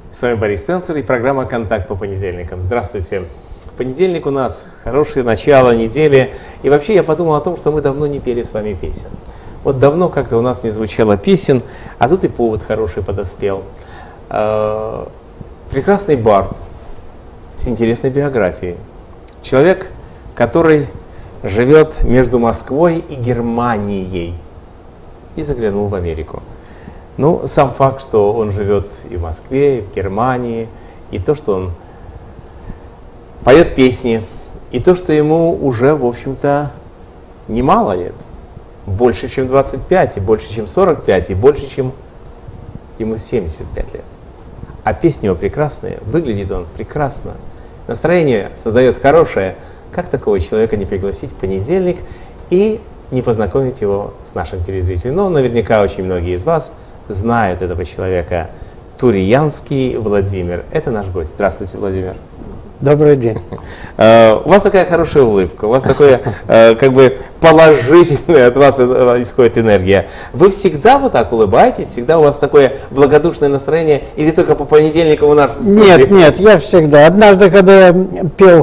С вами Борис Тенцер и программа «Контакт» по понедельникам. Здравствуйте. Понедельник у нас хорошее начало недели. И вообще я подумал о том, что мы давно не пели с вами песен. Вот давно как-то у нас не звучало песен, а тут и повод хороший подоспел. Прекрасный бард с интересной биографией. Человек, который живет между Москвой и Германией и заглянул в Америку. Ну, сам факт, что он живет и в Москве, и в Германии, и то, что он поет песни, и то, что ему уже, в общем-то, немало лет. Больше, чем 25, и больше, чем 45, и больше, чем ему 75 лет. А песни его прекрасные, выглядит он прекрасно, настроение создает хорошее. Как такого человека не пригласить в понедельник и не познакомить его с нашим телезрителем? Ну, наверняка очень многие из вас знают этого человека. Туриянский Владимир. Это наш гость. Здравствуйте, Владимир. Добрый день. У вас такая хорошая улыбка, у вас такое как бы положительная от вас исходит энергия. Вы всегда вот так улыбаетесь, всегда у вас такое благодушное настроение, или только по понедельникам у нас? Нет, я всегда. Однажды, когда я пел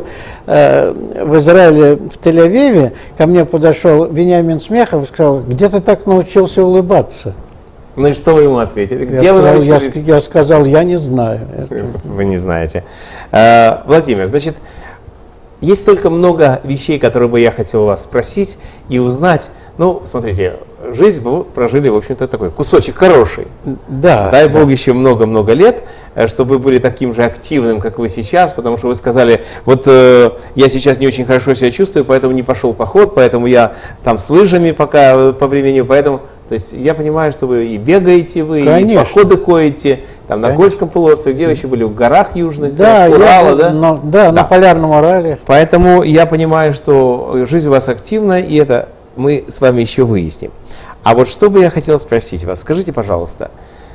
в Израиле, в Тель-Авиве, ко мне подошел Вениамин Смехов и сказал: где ты так научился улыбаться? Ну и что вы ему ответили? Я сказал, я не знаю. Вы не знаете. Владимир, значит, есть столько много вещей, которые бы я хотел у вас спросить и узнать. Ну, смотрите, жизнь вы прожили, в общем-то, такой кусочек хороший. Да. Дай Бог еще много-много лет, чтобы вы были таким же активным, как вы сейчас, потому что вы сказали, вот я сейчас не очень хорошо себя чувствую, поэтому не пошел в поход, поэтому я там с лыжами пока по времени, поэтому, то есть я понимаю, что вы и бегаете, вы Конечно. и походы ходите, там на Кольском полуострове, где вы еще были, в горах южных, да, Урала, да? На Полярном Урале. Поэтому я понимаю, что жизнь у вас активна, и это мы с вами еще выясним. А вот что бы я хотел спросить вас, скажите, пожалуйста,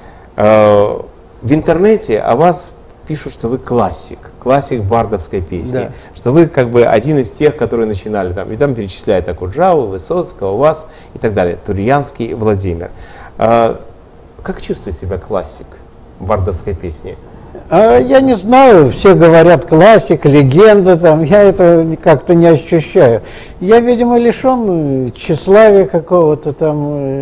в интернете о вас пишут, что вы классик бардовской песни, да. Что вы как бы один из тех, которые начинали там, и там перечисляют Акуджаву, Высоцкого, вас и так далее, Туриянский Владимир. Как чувствует себя классик бардовской песни? Я не знаю, все говорят классик, легенда, там, я этого как-то не ощущаю. Я, видимо, лишен тщеславия какого-то там,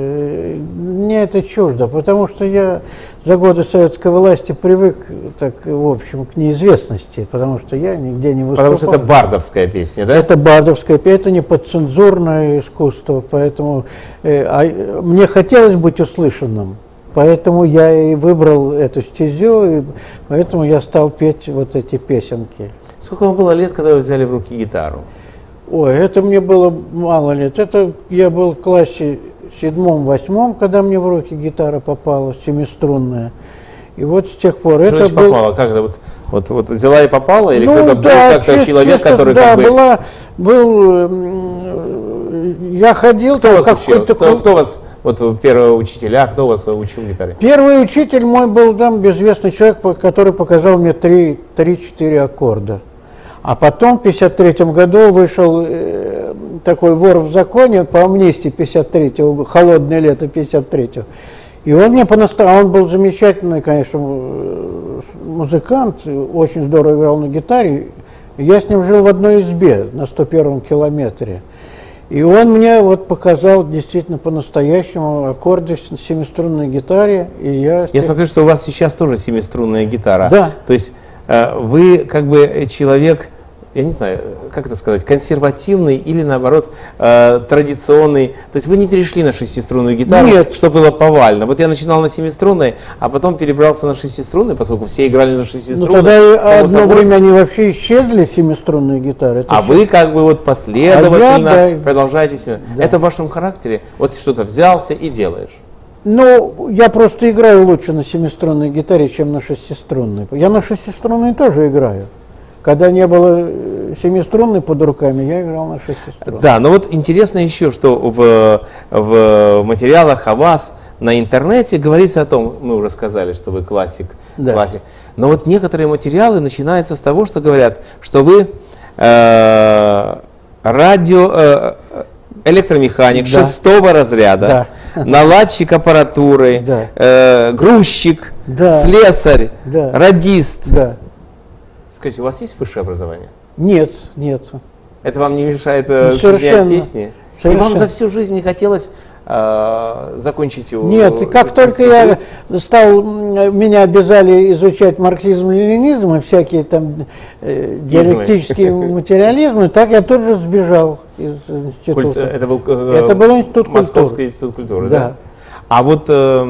мне это чуждо, потому что я за годы советской власти привык, так, в общем, к неизвестности, потому что я нигде не выступал. Потому что это бардовская песня, да? Это бардовская песня, это не подцензурное искусство, поэтому мне хотелось быть услышанным. Поэтому я и выбрал эту стезю, и поэтому я стал петь вот эти песенки. Сколько вам было лет, когда вы взяли в руки гитару? Ой, это мне было мало лет. Это я был в классе 7-8, когда мне в руки гитара попала, семиструнная. И вот с тех пор... Что это было... попало? Как это вот взяла и попала? Или кто-то был как-то человек, который да, как бы... Я ходил... Кто вас учил? Кто вас, вот первые учителя, кто вас учил гитаре? Первый учитель мой был там безвестный человек, который показал мне 3-4 аккорда. А потом в 1953 году вышел такой «Вор в законе» по амнистии 1953-го, «Холодное лето» 1953-го. И он мне он был замечательный, конечно, музыкант, очень здорово играл на гитаре. Я с ним жил в одной избе на 101-м километре. И он мне вот показал действительно по-настоящему аккорды в семиструнной гитаре. И я смотрю, что у вас сейчас тоже семиструнная гитара. Да. То есть вы как бы человек, я не знаю, как это сказать, консервативный или наоборот традиционный. То есть вы не перешли на шестиструнную гитару, Нет. Что было повально. Вот я начинал на семиструнной, а потом перебрался на шестиструнной, поскольку все играли на шестиструнной. Ну тогда одно время они вообще исчезли, семиструнные гитары. Это вы как бы вот последовательно продолжаете себя. Да. Это в вашем характере. Вот что-то взялся и делаешь. Ну, я просто играю лучше на семиструнной гитаре, чем на шестиструнной. Я на шестиструнной тоже играю. Когда не было семиструнной под руками, я играл на шестиструнной. Да, но вот интересно еще, что в материалах о вас на интернете говорится о том, мы уже сказали, что вы классик, да. классик. Но вот некоторые материалы начинаются с того, что говорят, что вы электромеханик Да. 6-го разряда, наладчик аппаратуры, грузчик, слесарь, радист. Да. Скажите, у вас есть высшее образование? Нет, нет. Это вам не мешает Совершенно. сочинять песни? И Совершенно. вам за всю жизнь не хотелось закончить Нет, и как только я стал, меня обязали изучать марксизм-ленинизм и всякие там диалектические материализмы, так я тут же сбежал из института. Это был институт культуры. Московский институт культуры, да? А вот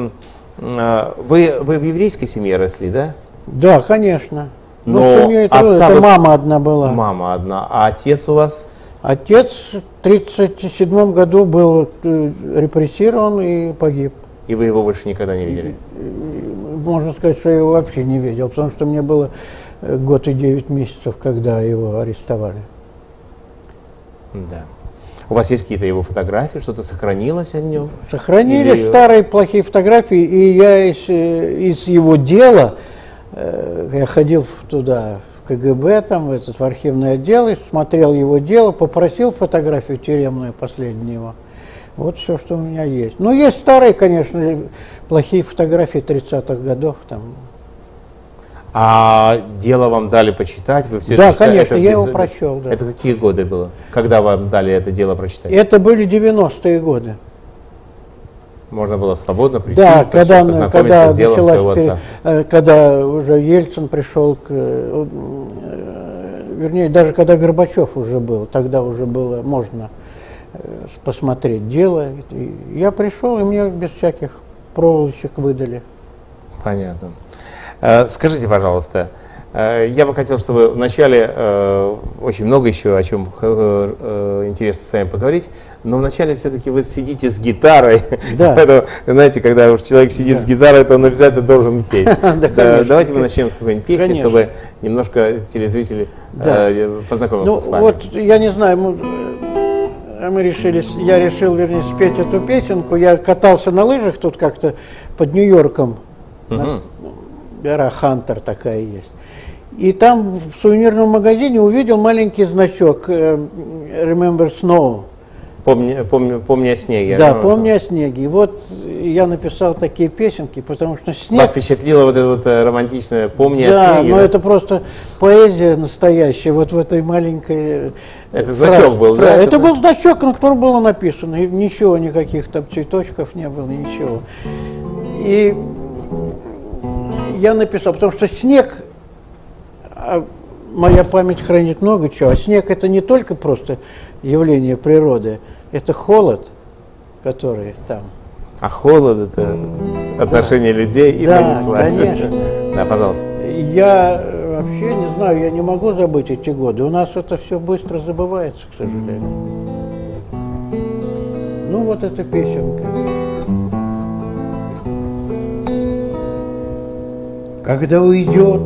вы в еврейской семье росли, да? Да, конечно. Но семья это мама одна была. Мама одна. А отец у вас? Отец в 1937 году был репрессирован и погиб. И вы его больше никогда не видели? Можно сказать, что я его вообще не видел, потому что мне было год и 9 месяцев, когда его арестовали. Да. У вас есть какие-то его фотографии, что-то сохранилось о нем? Сохранились старые плохие фотографии, и я из его дела, я ходил туда, в КГБ, там, в архивный отдел, и смотрел его дело, попросил фотографию тюремную последнего. Вот все, что у меня есть. Ну, есть старые, конечно, плохие фотографии 30-х годов. Там. А дело вам дали почитать? Вы все да, это конечно, я его прочел. Да. Это какие годы было? Когда вам дали это дело прочитать? Это были 90-е годы. Можно было свободно прийти, да, когда познакомиться с делом своего отца. Когда уже Ельцин пришел, вернее, даже когда Горбачев уже был, тогда уже было можно посмотреть дело. И я пришел, и мне без всяких проволочек выдали. Понятно. Скажите, пожалуйста, я бы хотел, чтобы вначале очень много еще о чем интересно с вами поговорить, но вначале все-таки вы сидите с гитарой. Да. Поэтому, знаете, когда уж человек сидит с гитарой, то он обязательно должен петь. Давайте мы начнем с какой-нибудь песни, чтобы немножко телезрители познакомились с вами. Вот, я не знаю, я решил, вернее, спеть эту песенку. Я катался на лыжах тут как-то под Нью-Йорком. Гора Хантер такая есть. И там в сувенирном магазине увидел маленький значок Remember Snow. Помни о снеге. Да, помни о снеге. И вот я написал такие песенки, потому что снег... Вас впечатлило вот это вот романтичное «Помни о снеге»? Да, но это просто поэзия настоящая, вот в этой маленькой... Это значок был, да? Это был значок, на котором было написано. И ничего, никаких там цветочков не было, ничего. И я написал, потому что снег... Моя память хранит много чего. А снег — это не только просто явление природы, это холод, который там. А холод — это отношение людей, и понеслась. Конечно. Да, пожалуйста. Я вообще не знаю, я не могу забыть эти годы. У нас это все быстро забывается, к сожалению. Ну вот эта песенка. Когда уйдет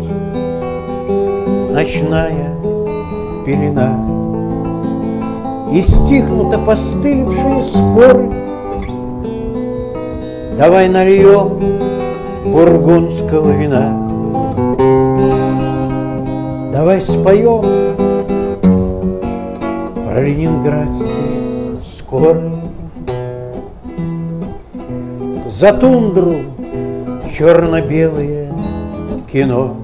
ночная пелена и стихнут опостылевшие споры, давай нальем бургундского вина, давай споем про ленинградские скоры, за тундру черно-белое кино,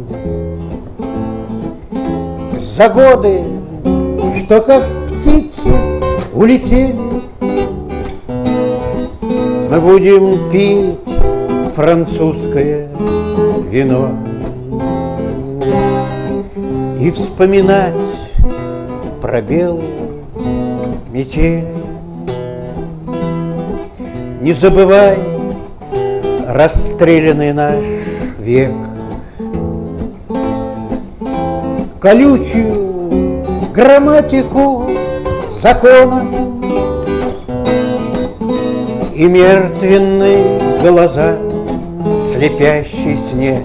за годы, что как птицы улетели, мы будем пить французское вино и вспоминать про белые метели. Не забывай расстрелянный наш век, колючую грамматику закона и мертвенные глаза, слепящий снег.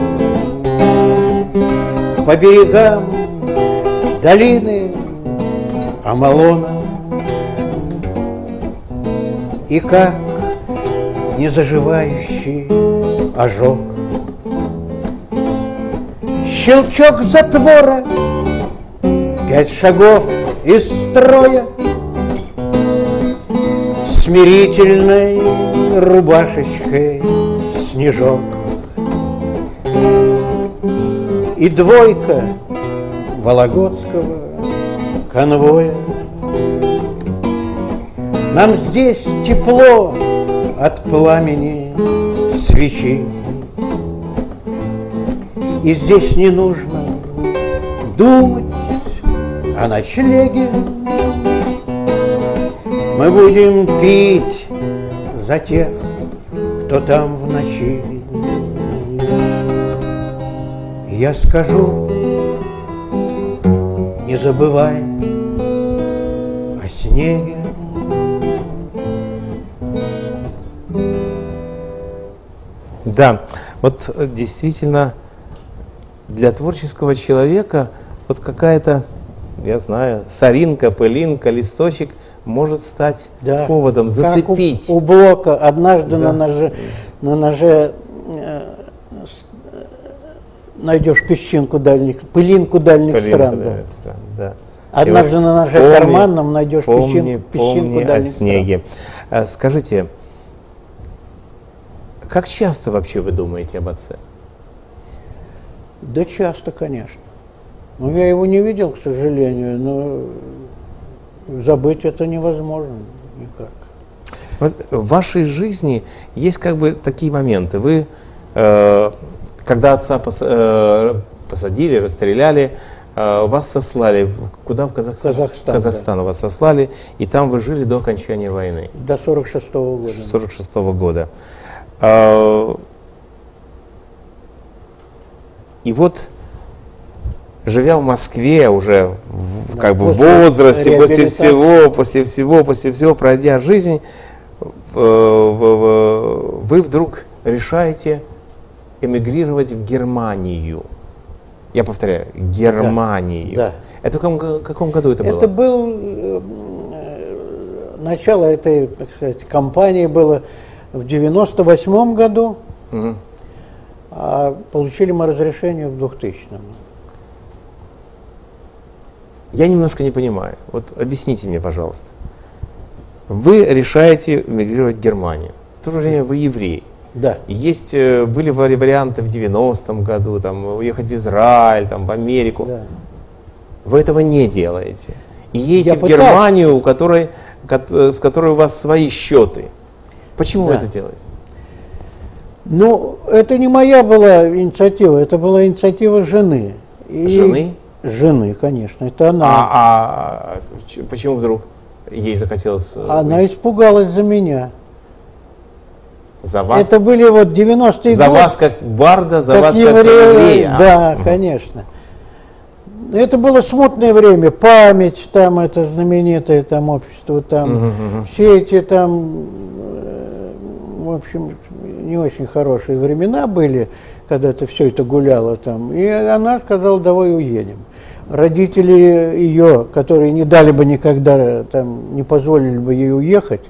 По берегам долины Амалона и как незаживающий ожог. Щелчок затвора, 5 шагов из строя, смирительной рубашечкой снежок. И двойка вологодского конвоя. Нам здесь тепло от пламени свечи, и здесь не нужно думать о ночлеге. Мы будем пить за тех, кто там в ночи. Я скажу, не забывай о снеге. Да, вот действительно для творческого человека вот какая-то, я знаю, соринка, пылинка, листочек может стать поводом, зацепить. Как у Блока однажды на ноже найдешь пылинку дальних стран. Да. Однажды вот на ноже карманном найдешь песчинку дальних снеге. Скажите, как часто вообще вы думаете об отце? Да часто, конечно. Но я его не видел, к сожалению, но забыть это невозможно никак. В вашей жизни есть как бы такие моменты. Вы, когда отца посадили, расстреляли, вас сослали. Куда? В Казахстан? Казахстан да. Вас сослали, и там вы жили до окончания войны. До 46-го года. 46-го года. И вот, живя в Москве уже как бы в возрасте, после всего, пройдя жизнь, вы вдруг решаете эмигрировать в Германию. Я повторяю, Германию. Да. Это в каком году это было? Это был начало этой, так сказать, кампании было в 98 году, а получили мы разрешение в 2000-м. Я немножко не понимаю. Вот объясните мне, пожалуйста. Вы решаете эмигрировать в Германию. В то же время вы еврей. Да. Есть, были варианты в 90-м году, там, уехать в Израиль, там, в Америку. Да. Вы этого не делаете. И едете в пытаюсь. Германию, с которой у вас свои счеты. Почему вы это делаете? Ну, это не моя была инициатива, это была инициатива жены. Жены? Жены, конечно, это она. Почему вдруг ей захотелось... Она испугалась за меня. За вас? Это были вот 90-е годы. За вас как барда, за как вас еврея, как еврея. Да, конечно. Это было смутное время, память, там это знаменитое там общество, там все эти там, в общем, не очень хорошие времена были, когда это все это гуляло там. И она сказала, давай уедем. Родители ее, которые не дали бы никогда, там, не позволили бы ей уехать,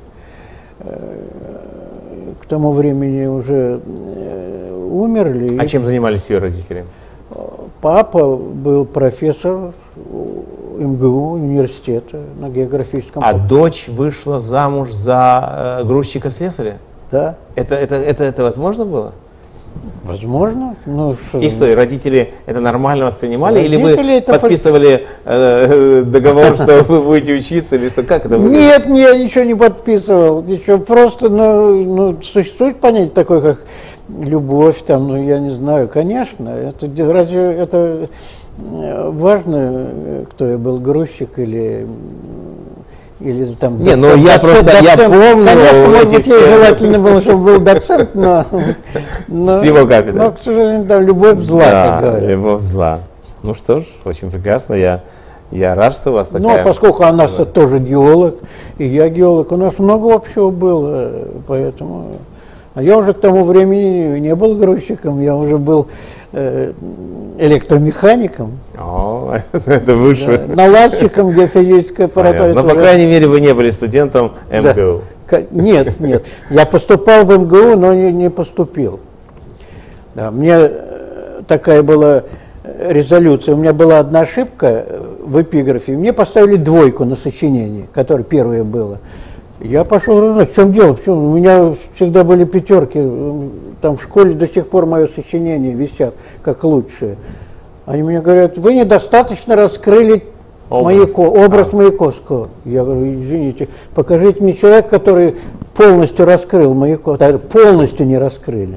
к тому времени уже умерли. А чем занимались ее родители? Папа был профессор МГУ, университета на географическом факультете. А дочь вышла замуж за грузчика-слесаря? Да. Это возможно было? Возможно. Ну, и что, и родители это нормально воспринимали? Родители или вы подписывали договор, что вы будете учиться, или что? Как это выглядит? Нет, я ничего не подписывал. Ничего, просто существует понятие такое, как любовь, там, ну, я не знаю, конечно. Разве это важно, кто я был, грузчик или там не, доцент, я просто я помню. Конечно, может быть, ей желательно было, чтобы был доцент, но с его кафедры. Но, к сожалению, там любовь зла, как говорят. Любовь зла. Ну что ж, очень прекрасно. Я рад, что у вас такая... Ну, а поскольку она тоже геолог, и я геолог, у нас много общего было, поэтому... А я уже к тому времени не был грузчиком, я уже был электромехаником. О, это выше. Да, наладчиком геофизической аппаратуры. Но, по крайней мере, вы не были студентом МГУ. Да. Нет. Я поступал в МГУ, но не поступил. Да, мне такая была резолюция. У меня была одна ошибка в эпиграфе. Мне поставили 2 на сочинение, которое первое было. Я пошел узнать, в чем дело, почему? У меня всегда были пятерки, там в школе до сих пор мое сочинение висят, как лучшее. Они мне говорят, вы недостаточно раскрыли образ Маяковского. Я говорю, извините, покажите мне человека, который полностью раскрыл Маяковского, полностью не раскрыли.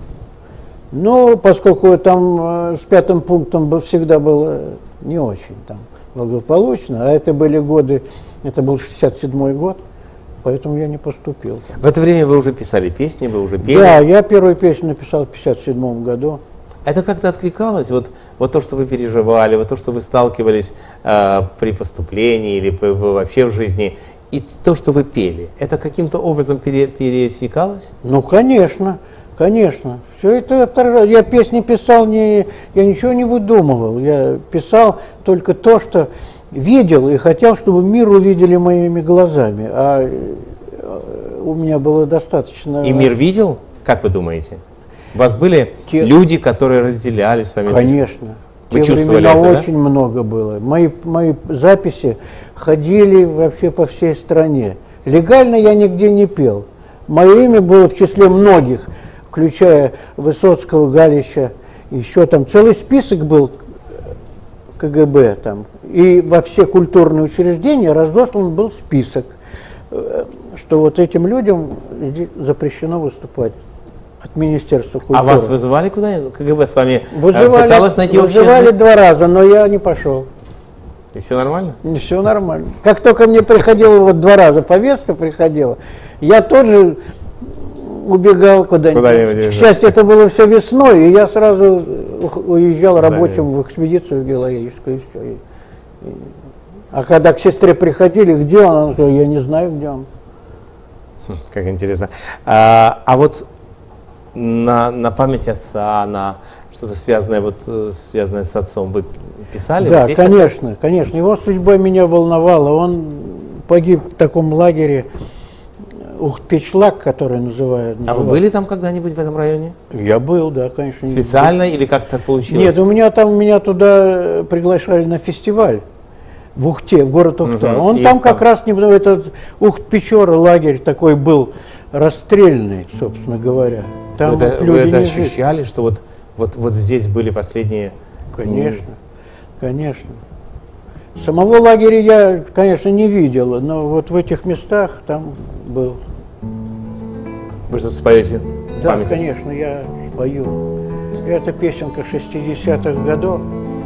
Но поскольку там с 5-м пунктом всегда было не очень там благополучно, а это были годы, это был 67-й год, поэтому я не поступил. В это время вы уже писали песни, вы уже пели? Да, я первую песню написал в 57 году. Это как-то откликалось? Вот то, что вы переживали, вот то, что вы сталкивались при поступлении или вообще в жизни, и то, что вы пели, это каким-то образом пересекалось? Ну, конечно, конечно. Все это отражает. Я песни писал, я ничего не выдумывал. Я писал только то, что видел и хотел, чтобы мир увидели моими глазами. А у меня было достаточно... И мир видел, как вы думаете? У вас были люди, которые разделяли с вами? Конечно. Вы Те чувствовали времена это, очень много было. Мои записи ходили вообще по всей стране. Легально я нигде не пел. Мое имя было в числе многих, включая Высоцкого, Галича. Еще там целый список был КГБ. Там. И во все культурные учреждения разослан был список, что вот этим людям запрещено выступать. От Министерства культуры. А вас вызывали куда-нибудь? КГБ с вами пыталась найти общий язык? Вызывали 2 раза, но я не пошел. И все нормально? Все нормально. Как только мне приходила, вот 2 раза повестка приходила, я тоже убегал куда-нибудь. К счастью, это было все весной, и я сразу уезжал рабочим в экспедицию геологическую. И все. А когда к сестре приходили, где он? Она сказала, я не знаю, где он. Как интересно. А вот на память отца, на что-то связанное, связанное с отцом, вы писали? Да, конечно, конечно. Его судьба меня волновала. Он погиб в таком лагере Ухт-Печлак, который называют. А вы были там когда-нибудь в этом районе? Я был, да, конечно. Специально или как так получилось? Нет, меня туда приглашали на фестиваль. В Ухте, в город Ухта. Он там как раз, этот Ухт-Печора, лагерь такой был расстрельный, собственно говоря. Там вы это ощущали, что вот здесь были последние... Конечно, конечно. Самого лагеря я, конечно, не видел, но вот в этих местах там был. Вы что-то споете? Да, конечно, я пою. Это песенка 60-х годов.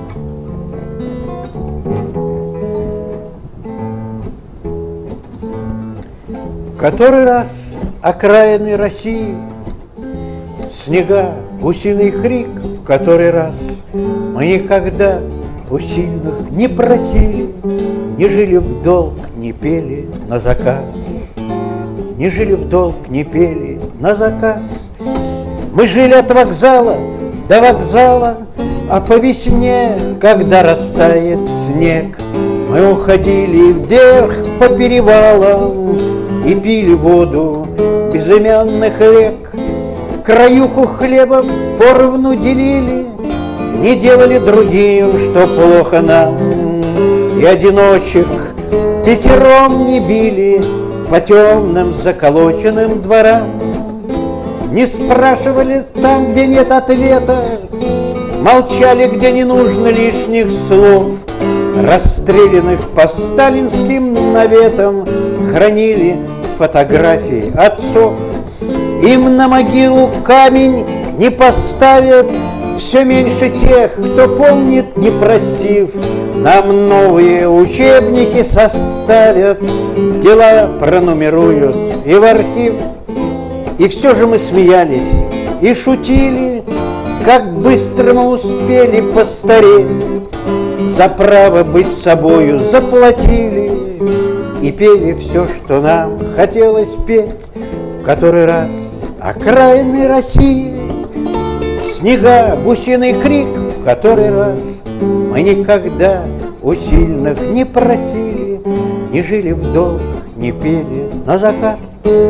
В который раз окраины России, снега, гусиный крик, в который раз мы никогда у сильных не просили, не жили в долг, не пели на заказ. Не жили в долг, не пели на заказ. Мы жили от вокзала до вокзала, а по весне, когда растает снег, мы уходили вверх по перевалам и пили воду безымянных рек. Краюху хлеба поровну делили, не делали другим, что плохо нам. И одиночек пятером не били по темным заколоченным дворам. Не спрашивали там, где нет ответа, молчали, где не нужно лишних слов. Расстрелянных по сталинским наветам хранили фотографии отцов. Им на могилу камень не поставят, все меньше тех, кто помнит, не простив. Нам новые учебники составят, дела пронумеруют и в архив. И все же мы смеялись и шутили, как быстро мы успели постареть. За право быть собою заплатили и пели все, что нам хотелось петь. В который раз окраины России, снега, гусиный крик, в который раз мы никогда у сильных не просили, не жили в долг, не пели на заказ.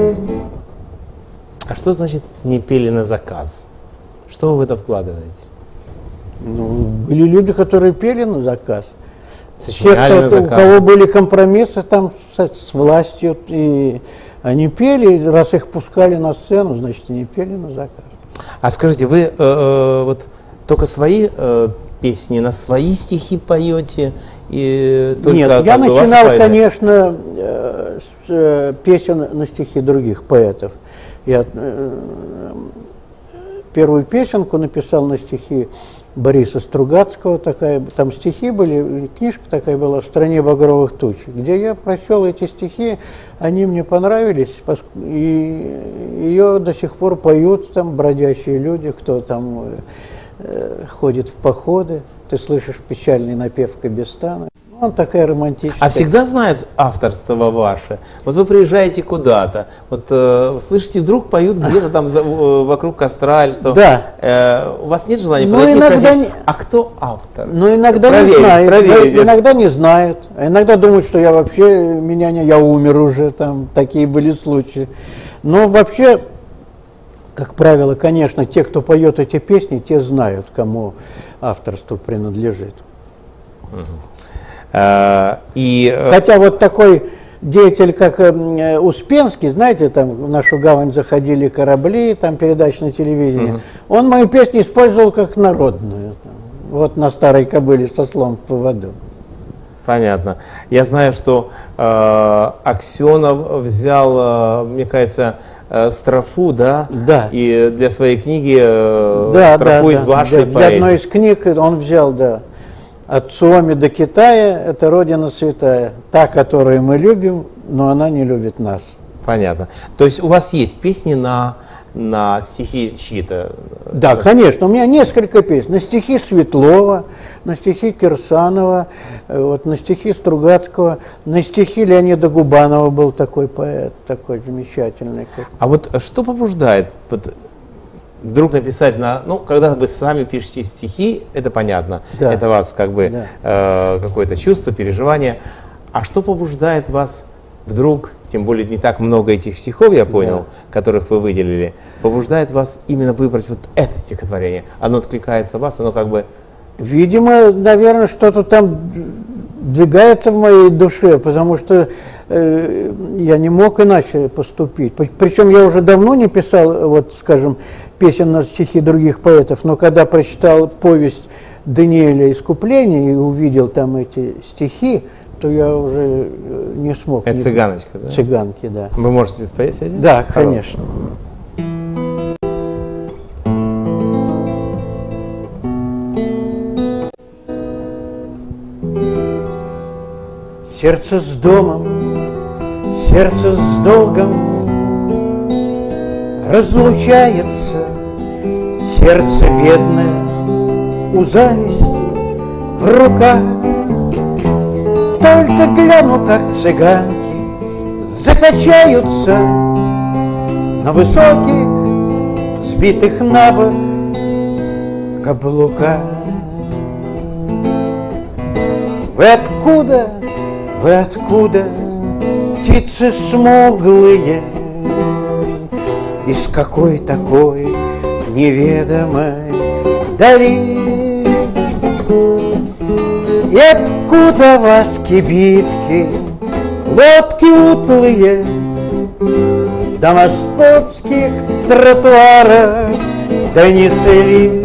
А что значит не пели на заказ? Что вы в это вкладываете? Ну, были люди, которые пели на заказ. Сочиняли на у заказ. кого были компромиссы там с властью, и они пели, раз их пускали на сцену, значит, они пели на заказ. А скажите, вы вот только свои песни на свои стихи поете? И только Нет, я как бы ваши начинал, поэты? конечно, с песен на стихи других поэтов. Я первую песенку написал на стихи Бориса Стругацкого, такая, там стихи были, книжка такая была «В стране багровых туч», где я прочел эти стихи, они мне понравились, и ее до сих пор поют там бродячие люди, кто там ходит в походы, ты слышишь печальный напев Кабестана. Он такая романтическая. А всегда знают авторство ваше? Вот вы приезжаете куда-то, вот слышите, вдруг поют где-то там вокруг костра или что? Да. У вас нет желания Ну, подойти и иногда спросить, не- а кто автор? Ну, иногда Проверить, не знают, проверить. иногда не знают, а иногда думают, что я вообще, я умер уже, там такие были случаи. Но вообще, как правило, конечно, те, кто поет эти песни, те знают, кому авторство принадлежит. Хотя вот такой деятель, как Успенский, знаете, там в нашу гавань заходили корабли, там передачи на телевидении, он мою песню использовал как народную. Там, вот на старой кобыле со слом в поводу. Понятно. Я знаю, что Аксенов взял, мне кажется, строфу, да? Да. И для своей книги строфу из вашей для поэзии. одной из книг он взял, да. От Суоми до Китая – это Родина святая, та, которую мы любим, но она не любит нас. Понятно. То есть у вас есть песни на стихи чьи-то? Да, конечно. У меня несколько песен. На стихи Светлова, на стихи Кирсанова, вот, на стихи Стругацкого, на стихи Леонида Губанова был такой поэт, такой замечательный. А вот что побуждает вдруг написать когда вы сами пишете стихи, это понятно, да. это вас как бы какое-то чувство, переживание. А что побуждает вас вдруг, тем более не так много этих стихов, я понял, которых вы выделили, побуждает вас именно выбрать вот это стихотворение? Оно откликается в вас, оно как бы... Видимо, наверное, что-то там двигается в моей душе, потому что я не мог иначе поступить. Причем я уже давно не писал, вот, скажем, песен на стихи других поэтов, но когда прочитал повесть Даниэля «Искупление» и увидел там эти стихи, то я уже не смог. Это «Цыганочка», да? «Цыганки», да. Вы можете спеть эти? Да, конечно. Сердце с домом, сердце с долгом разлучается, сердце бедное у зависти в руках. Только гляну, как цыганки закачаются на высоких, сбитых на бок каблуках. Вы откуда, птицы смуглые, из какой такой неведомой дали? И откуда вас кибитки, лодки утлые, до московских тротуаров донесли?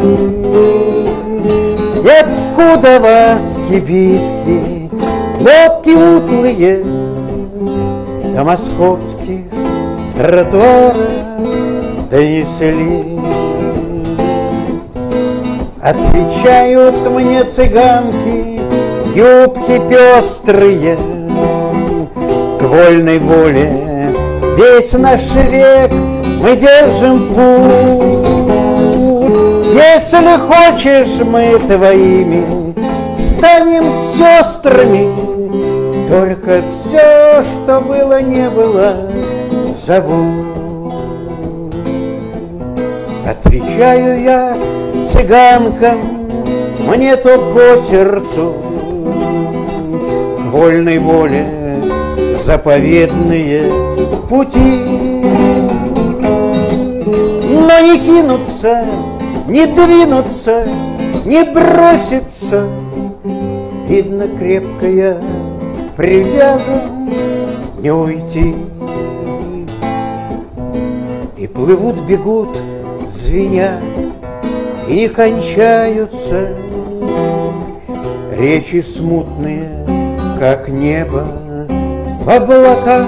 И откуда вас кибитки, лодки утлые, до московских тротуаров донесли? Отвечают мне цыганки, юбки пестрые, к вольной воле весь наш век мы держим путь. Если хочешь, мы твоими станем сестрами, только все, что было, не было, забудь. Отвечаю я цыганкам, мне то по сердцу, к вольной воле заповедные пути. Но не кинуться, не двинуться, не броситься видно, крепкая, привязан не уйти. И плывут, бегут, звенят, и не кончаются речи смутные, как небо в облаках.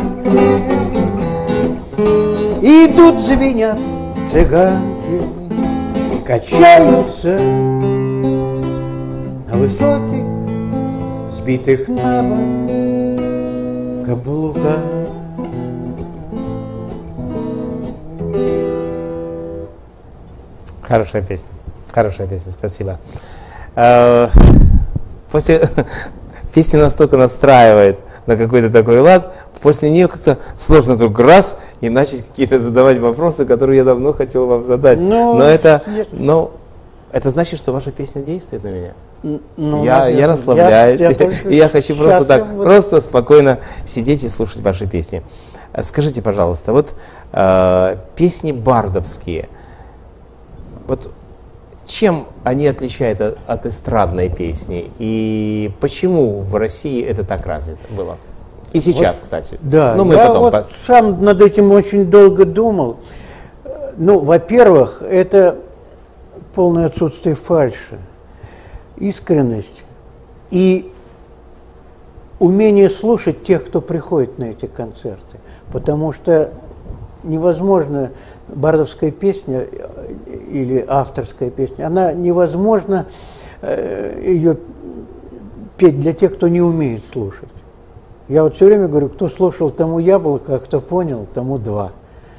Идут, звенят цыганки и качаются на высоких, сбитых на бок каблуках. Хорошая песня, спасибо. После песни настолько настраивает на какой-то такой лад, после нее как-то сложно вдруг раз и начать какие-то задавать вопросы, которые я давно хотел вам задать. Но это значит, что ваша песня действует на меня. Я расслабляюсь, и я хочу просто так, просто спокойно сидеть и слушать ваши песни. Скажите, пожалуйста, вот песни бардовские, вот чем они отличаются от эстрадной песни и почему в России это так развито было? И сейчас, вот, кстати. Да, мы потом сам над этим очень долго думал. Ну, во-первых, это полное отсутствие фальши, искренность и умение слушать тех, кто приходит на эти концерты. Потому что невозможно бардовская песня или авторская песня, она невозможно ее петь для тех, кто не умеет слушать. Я вот все время говорю, кто слушал, тому яблоко, а кто понял, тому два.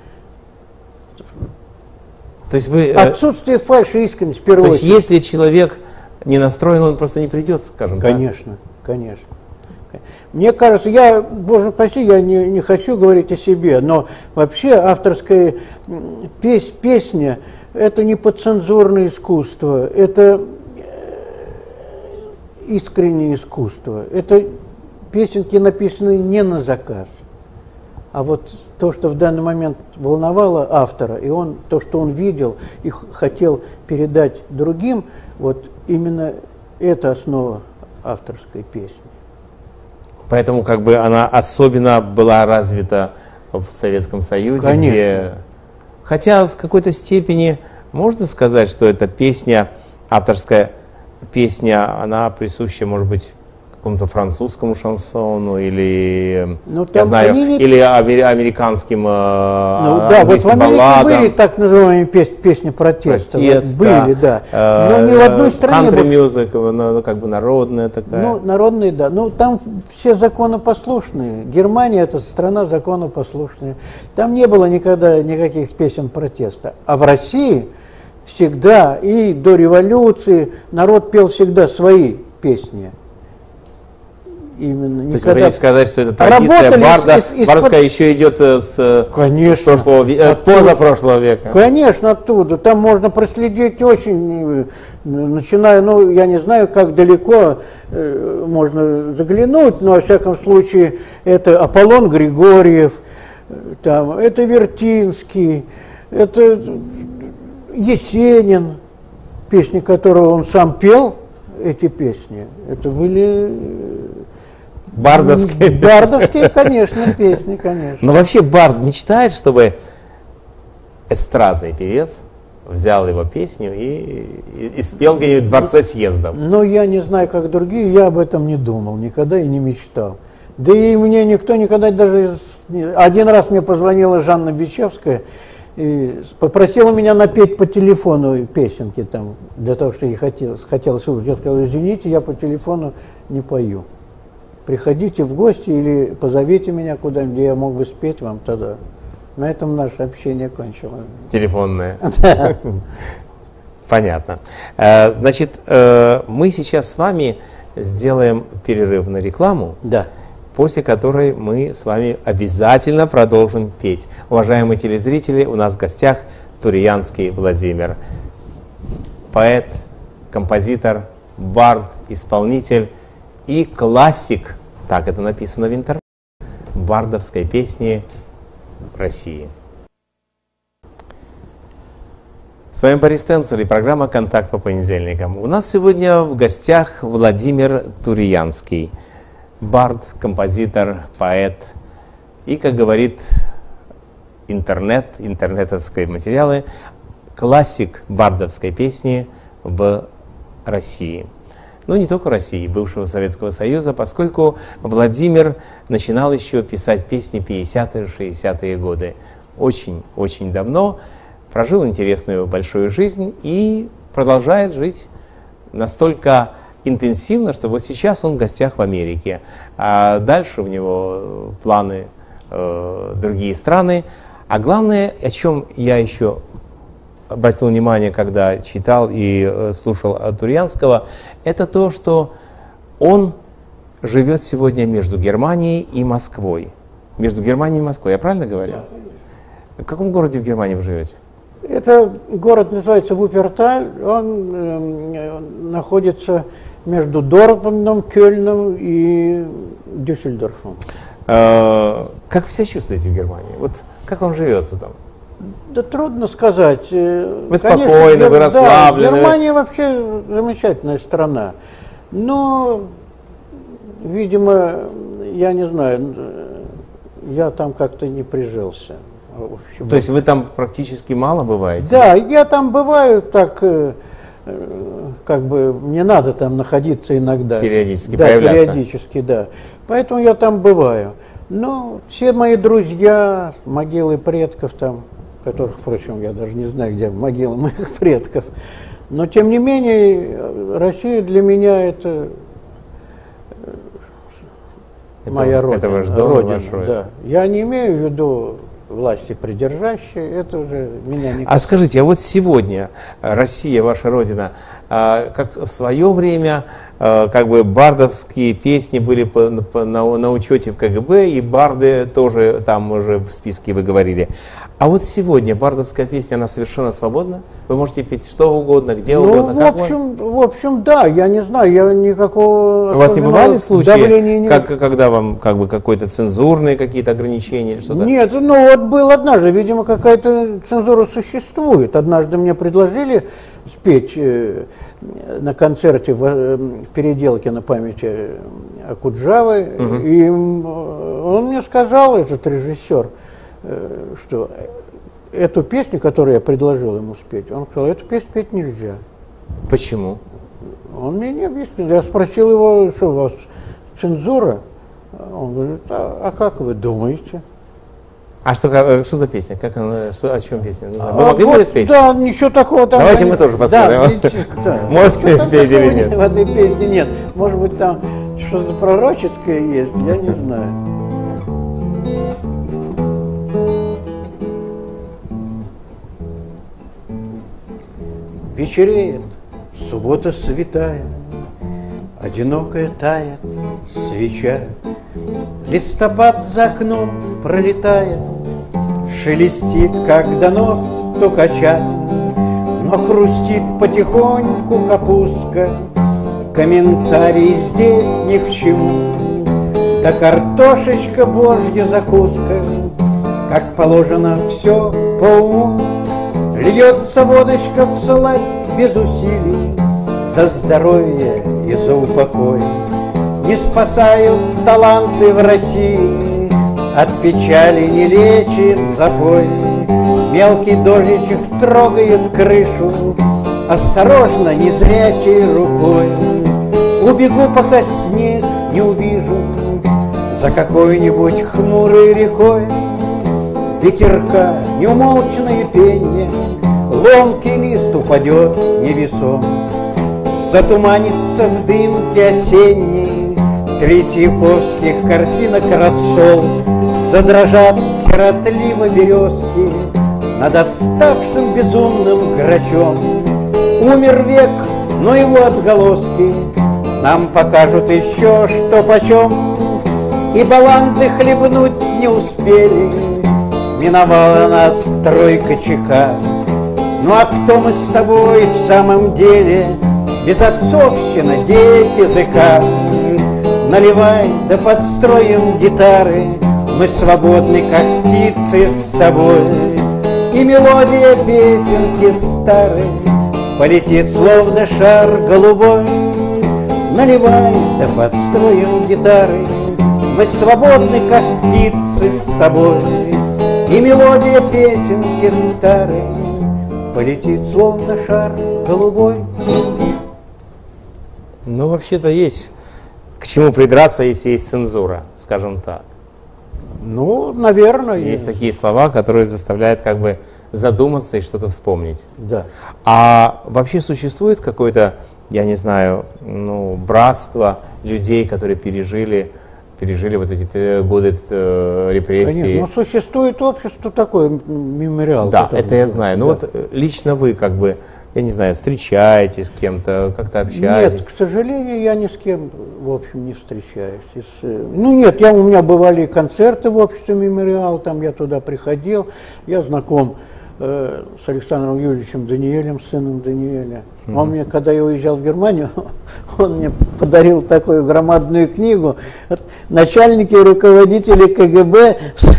То есть вы, отсутствие фальши, искренности, в первую очередь. То есть если человек не настроен, он просто не придет, скажем так? Конечно, конечно. Мне кажется, я, боже упаси, я не хочу говорить о себе, но вообще авторская песня – это не подцензурное искусство, это искреннее искусство. Это песенки, написанные не на заказ. А вот то, что в данный момент волновало автора, и он, то, что он видел и хотел передать другим, вот именно это основа авторской песни. Поэтому как бы она особенно была развита в Советском Союзе. Конечно. Где... Хотя с какой-то степени можно сказать, что эта песня, авторская песня, она присуща, может быть, какому-то французскому шансону или, я знаю, или американским да, вот в Америке балладам. Были так называемые песни протеста. Были, да. Но ни в одной стране... Country music, как бы народная такая. Ну, народные, да. Ну, там все законопослушные. Германия – это страна законопослушная. Там не было никогда никаких песен протеста. А в России всегда, и до революции, народ пел всегда свои песни. Именно. То есть вы хотите сказать, что эта традиция бардовская еще идет с позапрошлого века? Конечно, оттуда. Там можно проследить очень, начиная, ну, я не знаю, как далеко можно заглянуть, но, во всяком случае, это Аполлон Григорьев, там, это Вертинский, это Есенин, песни которого он сам пел, эти песни, это были... Бардовские песни. Бардовские, конечно, песни, конечно. Но вообще бард мечтает, чтобы эстрадный певец взял его песню и спел где-нибудь в Дворце съездов. Ну, я не знаю, как другие, я об этом не думал, никогда и не мечтал. Да и мне никто никогда даже... Один раз мне позвонила Жанна Бичевская и попросила меня напеть по телефону песенки там, для того, что ей хотелось слушать. Я сказал, извините, я по телефону не пою. Приходите в гости или позовите меня куда-нибудь, где я мог бы спеть вам тогда. На этом наше общение кончилось. Телефонное. Понятно. Значит, мы сейчас с вами сделаем перерыв на рекламу, да, после которой мы с вами обязательно продолжим петь. Уважаемые телезрители, у нас в гостях Туриянский Владимир. Поэт, композитор, бард, исполнитель и классик, так это написано в интернете, бардовской песни в России. С вами Борис Тенцель и программа «Контакт по понедельникам». У нас сегодня в гостях Владимир Туриянский, бард, композитор, поэт и, как говорит интернетовские материалы, классик бардовской песни в России. Ну, не только России, бывшего Советского Союза, поскольку Владимир начинал еще писать песни 50-е, 60-е годы. Очень давно, прожил интересную большую жизнь и продолжает жить настолько интенсивно, что вот сейчас он в гостях в Америке, а дальше у него планы другие страны. А главное, о чем я еще обратил внимание, когда читал и слушал Туриянского, это то, что он живет сегодня между Германией и Москвой. Между Германией и Москвой, я правильно говорю? Да, конечно. В каком городе в Германии вы живете? Это город называется Вуперталь, он находится между Дортмундом, Кёльном и Дюссельдорфом. Как вы себя чувствуете в Германии? Вот как вам живется там? Да трудно сказать. Вы спокойны, вы расслаблены. Да, Германия вообще замечательная страна. Но, видимо, я не знаю, я там как-то не прижился. То есть вы там практически мало бываете? Да, я там бываю так, как бы мне надо там находиться иногда. Периодически да, появляться? Периодически, да. Поэтому я там бываю. Но все мои друзья, могилы предков там, которых, впрочем, я даже не знаю, где могилы моих предков. Но, тем не менее, Россия для меня это моя родина. Это ваш дом, родина, ваш родина. Да. Я не имею в виду власти придержащие, это уже меня не... А скажите, а вот сегодня Россия, ваша родина, как в свое время, как бы бардовские песни были на учете в КГБ, и барды тоже там уже в списке вы говорили. А вот сегодня бардовская песня, она совершенно свободна? Вы можете петь что угодно, где угодно? В общем, да, я не знаю, я никакого... У вас не бывали случаи, нет. когда вам как бы какой-то цензурные какие-то ограничения или что-то? Нет, ну вот был однажды, видимо, какая-то цензура существует. Однажды мне предложили спеть на концерте в Переделке на памяти Акуджавы, и он мне сказал, этот режиссер, что эту песню, которую я предложил ему спеть, он сказал, эту песню петь нельзя. Почему? Он мне не объяснил. Я спросил его, что у вас цензура? Он говорит, а как вы думаете? А что за песня? Как она, о чем песня? Вы могли бы ее спеть? Да, ничего такого там. Давайте мы тоже посмотрим. Да, может петь или нет? В этой песне нет. Может быть, там что-то пророческое есть, я не знаю. Вечереет, суббота святая, одинокая тает свеча. Листопад за окном пролетая, шелестит, как донос стукача, но хрустит потихоньку капустка. Комментарий здесь ни к чему, да картошечка божья закуска. Как положено все по уму, льется водочка в салат без усилий, за здоровье и за упокой. Не спасают таланты в России, от печали не лечит запой. Мелкий дождичек трогает крышу, осторожно, незрячей рукой. Убегу, пока снег не увижу, за какой-нибудь хмурой рекой. Ветерка неумолчное пение, ломкий лист упадет невесом. Затуманится в дымке осенней Третьяковских картинок рассол. Задрожат сиротливо березки над отставшим безумным грачом. Умер век, но его отголоски нам покажут еще что почем. И баланды хлебнуть не успели, миновала нас тройка ЧК. Ну а кто мы с тобой в самом деле? Безотцовщина, дети языка. Наливай, да подстроим гитары, мы свободны, как птицы с тобой. и мелодия песенки старой полетит, словно шар голубой. Наливай, да подстроим гитары, мы свободны, как птицы с тобой, и мелодия песенки старой полетит, словно шар голубой. Ну, вообще-то есть к чему придраться, если есть цензура, скажем так. Ну, наверное. Есть такие слова, которые заставляют как бы задуматься и что-то вспомнить. Да. А вообще существует какое-то, я не знаю, ну, братство людей, которые пережили вот эти годы репрессий? Конечно. Ну, существует общество такое, мемориал. Да, это я знаю. Ну, вот лично вы как бы, я не знаю, встречаетесь с кем-то, как-то общаетесь? Нет, к сожалению, я ни с кем, в общем, не встречаюсь. Ну нет, у меня бывали концерты в обществе «Мемориал», там я туда приходил, я знаком с Александром Юрьевичем Даниэлем, сыном Даниэля. Он мне, когда я уезжал в Германию, он мне подарил такую громадную книгу «Начальники и руководители КГБ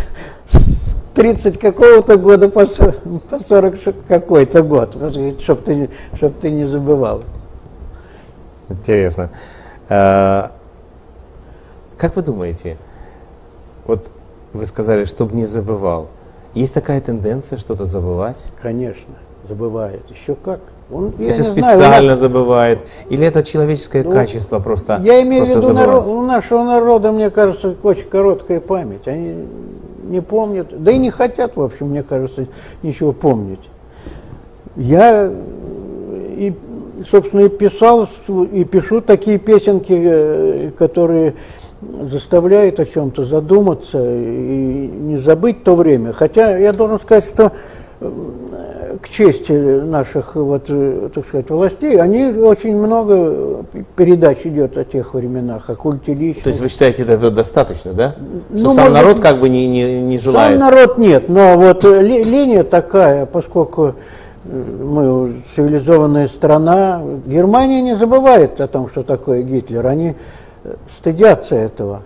с 30 какого-то года по 40 какой-то год», чтоб ты не забывал. Интересно. Как вы думаете, вот вы сказали, чтобы не забывал, есть такая тенденция что-то забывать? Конечно, забывает. Еще как. Это специально забывает? Или это человеческое качество просто? Я имею в виду, у нашего народа, мне кажется, очень короткая память. Они не помнят, да и не хотят, в общем, мне кажется, ничего помнить. Я, собственно, и писал, и пишу такие песенки, которые заставляют о чем-то задуматься и не забыть то время. Хотя я должен сказать, что к чести наших, вот, так сказать, властей, они очень много передач идет о тех временах, о культе личности. То есть вы считаете, это достаточно, да? Что Ну, сам народ как бы не желает? Сам народ нет, но вот линия такая, поскольку мы цивилизованная страна, Германия не забывает о том, что такое Гитлер, они стыдятся этого.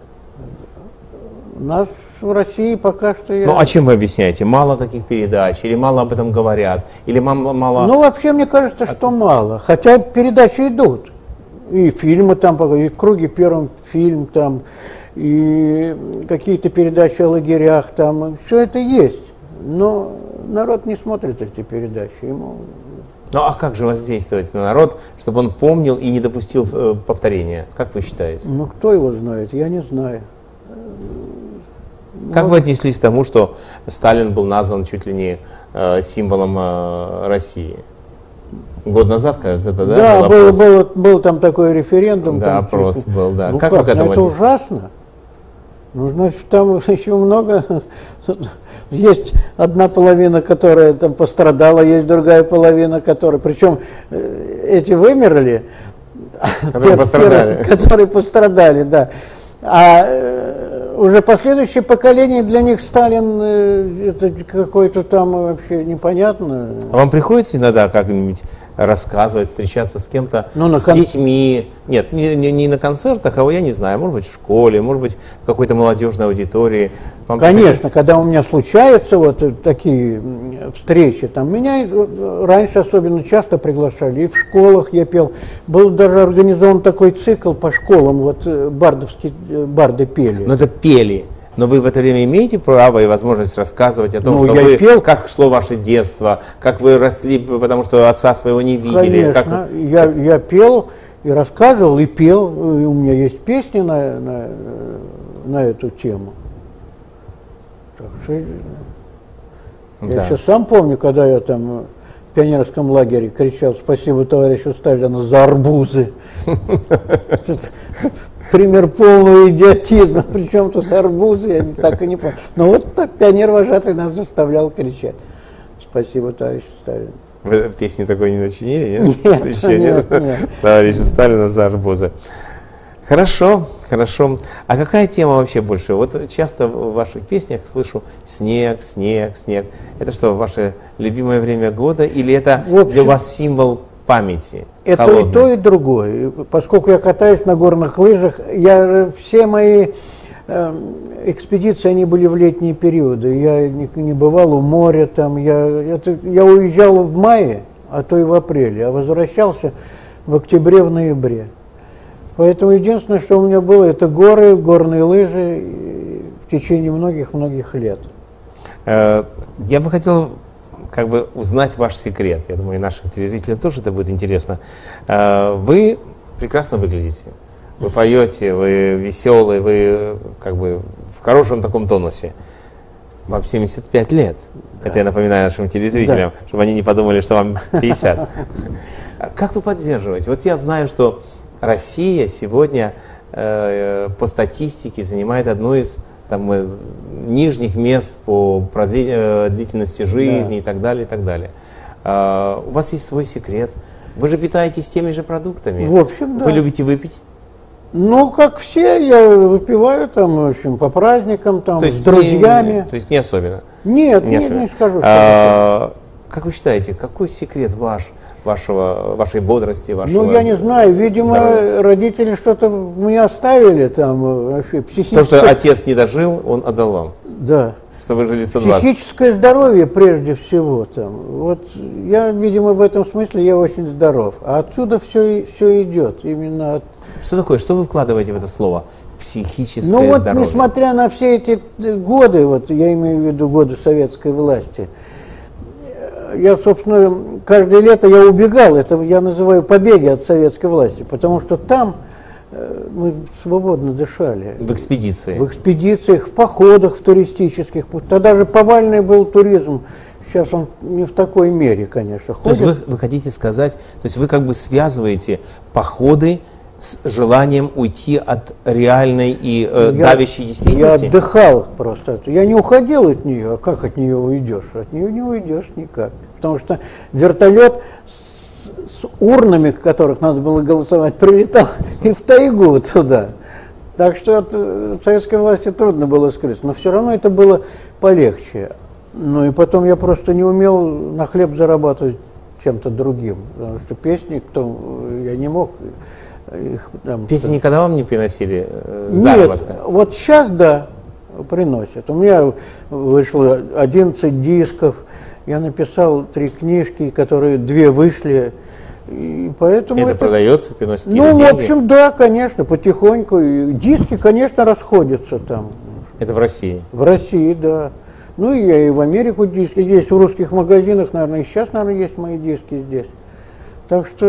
У нас в России пока что... Ну, а чем вы объясняете? Мало таких передач? Или мало об этом говорят? Или мало... Ну, вообще, мне кажется, что мало. Хотя передачи идут. И фильмы там, и в «Круге первом» фильм там, и какие-то передачи о лагерях там. Все это есть. Но народ не смотрит эти передачи. Ему... Ну, а как же воздействовать на народ, чтобы он помнил и не допустил повторения? Как вы считаете? Ну, кто его знает? Я не знаю. Как вы отнеслись к тому, что Сталин был назван чуть ли не символом России? Год назад, кажется, это, да? Да, был там такой референдум. Да, там, опрос был, да. Ну как вы к этому это ужасно. Ну, значит, там еще много... Есть одна половина, которая там пострадала, есть другая половина, которая... Причем эти вымерли, которые пострадали, да. А уже последующее поколение, для них Сталин это какой-то там вообще непонятно. А вам приходится иногда как-нибудь рассказывать, встречаться с кем-то, с детьми? Нет, не на концертах, а я не знаю, может быть в школе, может быть в какой-то молодежной аудитории. Вам Конечно, когда у меня случаются вот такие встречи, там меня раньше особенно часто приглашали, и в школах я пел. Был даже организован такой цикл по школам, вот бардовские барды пели. Но это пели. Но вы в это время имеете право и возможность рассказывать о том, ну, что вы, пел, как шло ваше детство, как вы росли, потому что отца своего не видели. Конечно, как... я пел и рассказывал, и пел, и у меня есть песни на эту тему. Так что, я еще сам помню, когда я там в пионерском лагере кричал «Спасибо товарищу Сталину за арбузы». Пример полного идиотизма, причем тут арбузы, я так и не понял. Но вот так пионер-вожатый нас заставлял кричать. Спасибо, товарищ Сталин. Вы песни такой не начинили, нет? Нет. Товарищу Сталину за арбузы. Хорошо, хорошо. А какая тема вообще больше? Вот часто в ваших песнях слышу снег, снег, снег. Это что, ваше любимое время года или это для вас символ памяти? Это холодной? И то, и другое. Поскольку я катаюсь на горных лыжах, все мои экспедиции, они были в летние периоды. Я не бывал у моря, там, я уезжал в мае, а то и в апреле, а возвращался в октябре, в ноябре. Поэтому единственное, что у меня было, это горы, горные лыжи в течение многих-многих лет. Я бы хотел как бы узнать ваш секрет. Я думаю, и нашим телезрителям тоже это будет интересно. Вы прекрасно выглядите. Вы поете, вы веселый, вы как бы в хорошем таком тонусе. Вам 75 лет. Да. Это я напоминаю нашим телезрителям, да, чтобы они не подумали, что вам 50. Как вы поддерживаете? Вот я знаю, что Россия сегодня по статистике занимает одно из там, нижних мест по длительности жизни, да, и так далее, и так далее. У вас есть свой секрет. Вы же питаетесь теми же продуктами. В общем, да. Вы любите выпить? Ну, как все, я выпиваю там, в общем, по праздникам, там, с друзьями. То есть не особенно? Нет, не скажу. Как вы считаете, какой секрет вашей бодрости, вашего... Ну, я не знаю, видимо, здоровья? Родители что-то мне оставили там, вообще, психическое... То, что отец не дожил, он отдал вам? Да. Что вы жили 120? Психическое здоровье прежде всего там. Вот я, видимо, в этом смысле я очень здоров. А отсюда все идет, именно от... Что такое? Что вы вкладываете в это слово? Психическое здоровье. Ну вот, несмотря на все эти годы, вот я имею в виду годы советской власти, я, собственно, каждое лето я убегал, это я называю побеги от советской власти, потому что там мы свободно дышали. В экспедиции? В экспедициях, в походах, в туристических. Тогда же повальный был туризм. Сейчас он не в такой мере, конечно, ходит. То есть вы хотите сказать, то есть вы как бы связываете походы с желанием уйти от реальной и давящей действительности? Я отдыхал просто. Я не уходил от нее. А как от нее уйдешь? От нее не уйдешь никак. Потому что вертолет с урнами, в которых надо было голосовать, прилетал и в тайгу туда. Так что от советской власти трудно было скрыться. Но все равно это было полегче. Ну и потом я просто не умел на хлеб зарабатывать чем-то другим. Потому что песни, я не мог... Песни никогда вам не приносили заработка? Нет, вот сейчас, да, приносят. У меня вышло 11 дисков, я написал 3 книжки, которые 2 вышли, и поэтому... Это продается, приносит деньги? В общем, да, конечно, потихоньку. И диски, конечно, расходятся там. Это в России? В России, да. Ну, я и в Америку диски есть, в русских магазинах, наверное, и сейчас, наверное, есть мои диски здесь. Так что,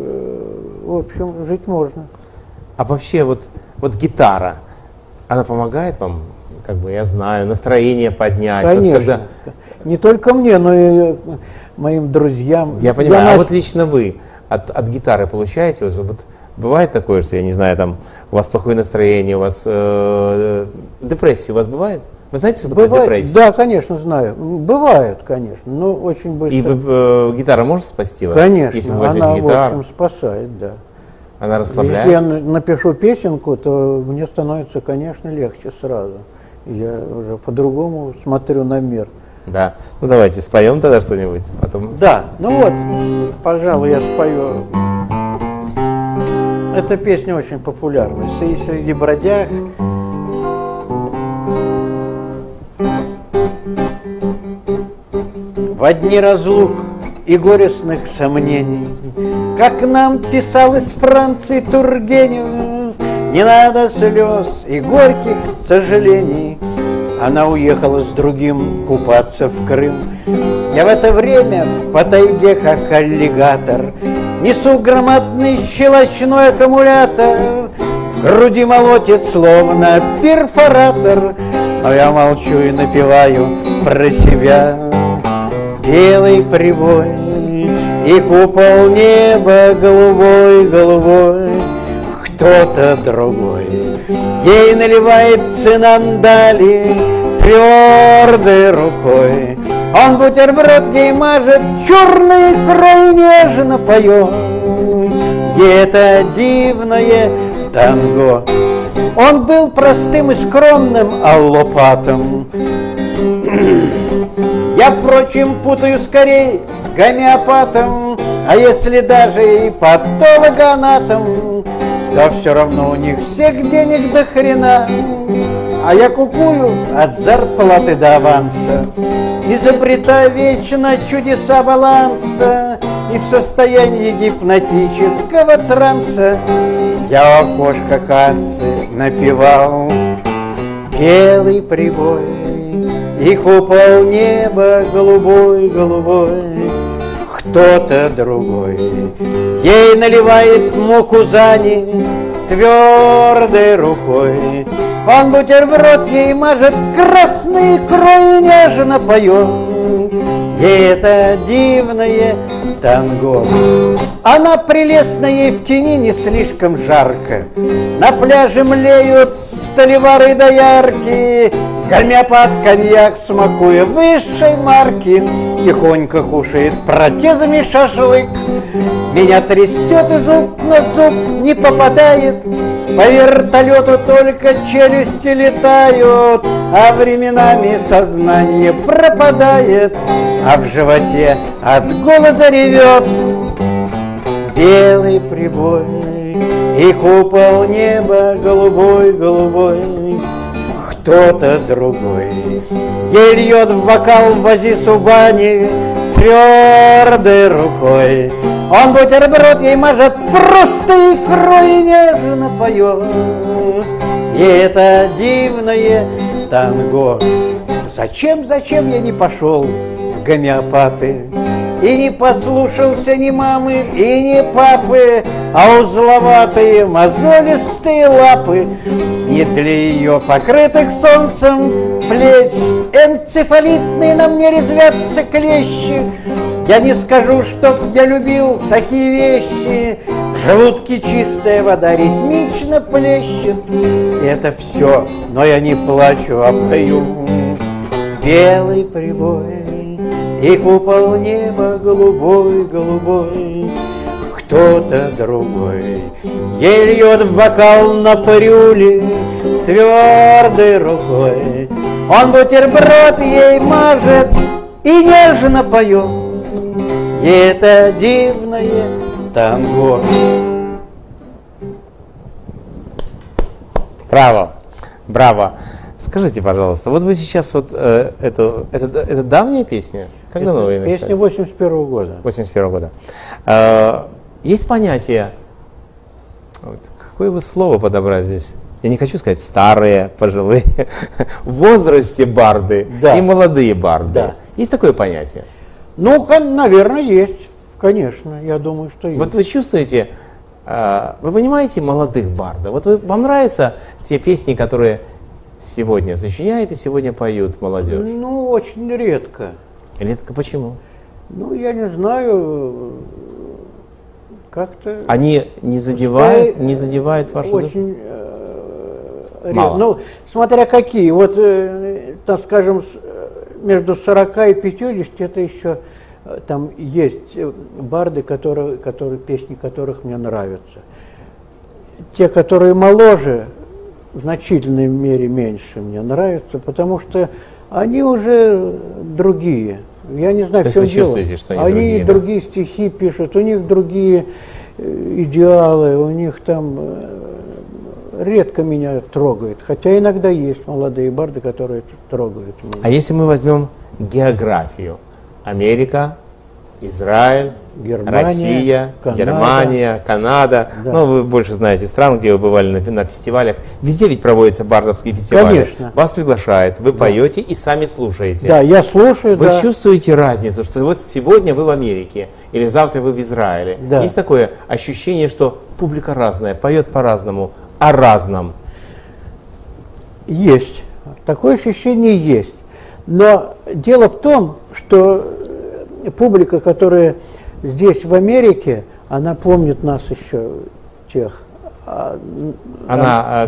в общем, жить можно. А вообще, вот гитара, она помогает вам, как бы, я знаю, настроение поднять? Конечно. Вот когда... Не только мне, но и моим друзьям. Я понимаю, вот лично вы от гитары получаете? Вот бывает такое, что, я не знаю, там, у вас плохое настроение, у вас депрессия у вас бывает? Вы знаете, что такое депрессия? Да, конечно, знаю. Бывает, конечно, но очень быстро. И гитара может спасти вас? Конечно, если вы она, гитару? в общем, спасает, да. Она расслабляет? Если я напишу песенку, то мне становится, конечно, легче сразу. Я уже по-другому смотрю на мир. Да. Ну давайте споем тогда что-нибудь. Потом... Да, ну вот, пожалуй, я спою. Эта песня очень популярна. И среди бродяг. В дни разлук и горестных сомнений, как нам писал из Франции Тургенев, не надо слез и горьких сожалений. Она уехала с другим купаться в Крым. Я в это время по тайге, как аллигатор, несу громадный щелочной аккумулятор. В груди молотит, словно перфоратор, но я молчу и напеваю про себя. Белый прибой и купол неба голубой, кто-то другой ей наливает цинандали твердой рукой. Он бутерброд ей мажет, черный крой нежно поет. Это дивное танго. Он был простым и скромным аллопатом. Я, впрочем, путаю скорее гомеопатом, а если даже и патологоанатом, то все равно у них всех денег до хрена. а я кукую от зарплаты до аванса. Изобретаю вечно чудеса баланса, и в состоянии гипнотического транса я у окошка кассы напевал белый прибой, и купол неба голубой-голубой. Кто-то другой ей наливает муку за ней твердой рукой. Он бутерброд ей мажет красной икрой и нежно поет. И это дивное танго. Она прелестна, ей в тени не слишком жарко. На пляже млеют столевары доярки, гормя под коньяк, смакуя высшей марки. Тихонько кушает протезами шашлык. Меня трясет и зуб на зуб не попадает. По вертолету только челюсти летают, а временами сознание пропадает, а в животе от голода ревет белый прибой, и купол неба голубой-голубой. Кто-то другой ей льет в бокал вазису бани твердой рукой. Он бутерброд ей мажет просто икрой и нежно поет. И это дивное танго. Зачем я не пошел в гомеопаты и не послушался ни мамы и ни папы, а узловатые мозолистые лапы не для ее покрытых солнцем плеч. Энцефалитные на мне резвятся клещи. Я не скажу, чтоб я любил такие вещи. В желудке чистая вода ритмично плещет. Это все, но я не плачу, а пою. Белый прибой, и купол неба голубой-голубой. Кто-то другой ей льет в бокал на парюле твердой рукой. Он бутерброд ей мажет и нежно поет. И это дивное танго. Браво, браво. Скажите, пожалуйста, вот вы сейчас вот это давняя песня? Когда новая написали? Песня 81-го года. 81-го года. Есть понятие, вот, какое бы слово подобрать здесь? Я не хочу сказать старые, пожилые, в возрасте барды, да, и молодые барды. Да. Есть такое понятие? Ну, наверное, есть. Конечно, я думаю, что есть. Вот вы чувствуете, вы понимаете молодых бардов? Вот вам нравятся те песни, которые сегодня сочиняет и сегодня поют молодежь? Ну, очень редко. Редко почему? Ну, я не знаю, как-то... Они не задевают вашу очень редко. Ну, смотря какие. Вот, так скажем, между 40 и 50 это еще... Там есть барды, песни которых мне нравятся. Те, которые моложе, в значительной мере меньше мне нравятся, потому что они уже другие. Я не знаю, в чем дело. Что они другие стихи пишут, у них другие идеалы, у них там редко меня трогают. Хотя иногда есть молодые барды, которые трогают меня. А если мы возьмем географию? Америка, Израиль, Германия, Россия, Германия, Канада. Да. Ну, вы больше знаете стран, где вы бывали на фестивалях. Везде ведь проводятся бардовские фестивали. Конечно. Вас приглашают, вы поете и сами слушаете. Да, я слушаю. Вы чувствуете разницу, что вот сегодня вы в Америке или завтра вы в Израиле. Да. Есть такое ощущение, что публика разная, поет по-разному, о разном. Есть. Такое ощущение есть. Но дело в том, что публика, которая здесь, в Америке, она помнит нас еще тех. Она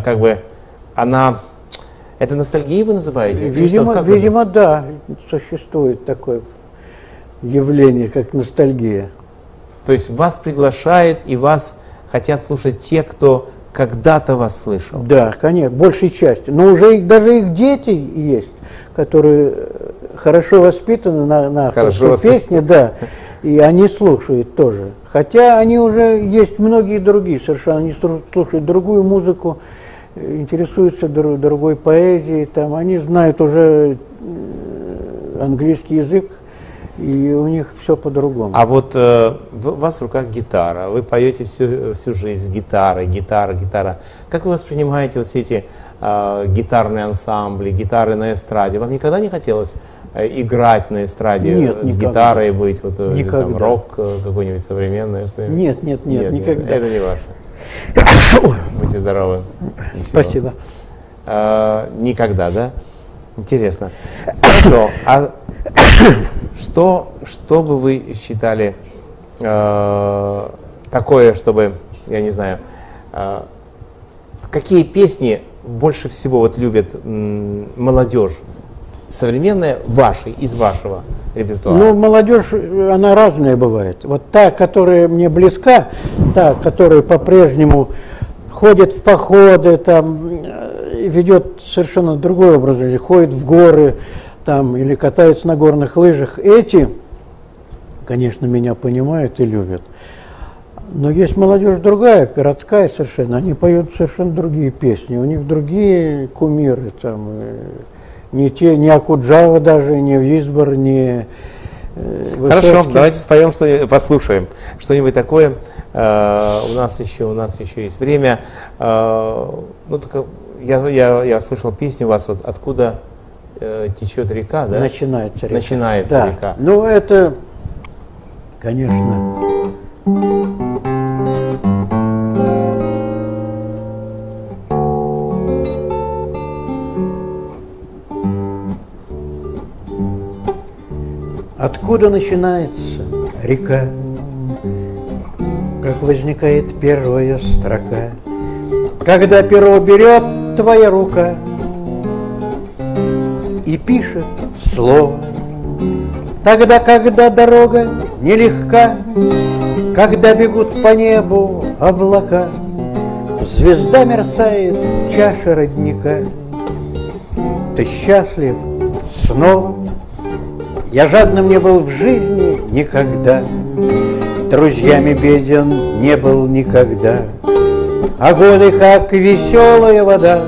это ностальгией вы называете? Видимо, да, существует такое явление, как ностальгия. То есть вас приглашает и вас хотят слушать те, кто когда-то вас слышал? Да, конечно, большей частью. Но уже даже их дети есть, которые хорошо воспитаны на авторской песне, да, и они слушают тоже. Хотя они уже есть многие другие, совершенно они слушают другую музыку, интересуются другой поэзией, там, они знают уже английский язык, и у них все по-другому. А вот у вас в руках гитара, вы поете всю жизнь с гитарой, гитара. Как вы воспринимаете вот все эти гитарные ансамбли, гитары на эстраде? Вам никогда не хотелось играть на эстраде? Нет, с никогда. Гитарой быть, вот там, рок какой-нибудь современный? Нет, никогда. Это не ваше. Будьте здоровы. Ничего. Спасибо. Никогда, да? Интересно. Хорошо. А что бы вы считали такое, чтобы, я не знаю, какие песни больше всего вот любят молодежь современная из вашего репертуара? Ну, молодежь, она разная бывает. Вот та, которая мне близка, та, которая по-прежнему ходит в походы, там, ведет совершенно другой образ жизни, ходит в горы, там, или катается на горных лыжах. Эти, конечно, меня понимают и любят. Но есть молодежь другая, городская совершенно. Они поют совершенно другие песни. У них другие кумиры. Там, не Окуджава даже, не Висбор, не Высоцкий. Хорошо, давайте споем что-нибудь, послушаем что-нибудь такое. У нас еще есть время. Ну, я слышал песню у вас, вот «Откуда течет река», да? Начинается река. Начинается да. река. Ну, это, конечно... Откуда начинается река, как возникает первая строка, когда перо берет твоя рука и пишет слово, тогда, когда дорога нелегка, когда бегут по небу облака, звезда мерцает в чаше родника, ты счастлив снова. Я жадным не был в жизни никогда, друзьями беден не был никогда, а годы, как веселая вода,